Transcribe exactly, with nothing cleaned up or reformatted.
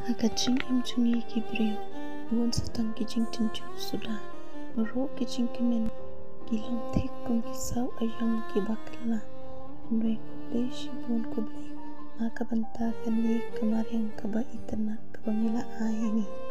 Agaching imchungi kibrio, nuon satang kijing tinju sudah. Mero kijing kimen, gilang tek kum kisau ayam kibakla. Nwe kuble shibon kuble, maka banta kani kemarin kaba itana kabangila ayangi.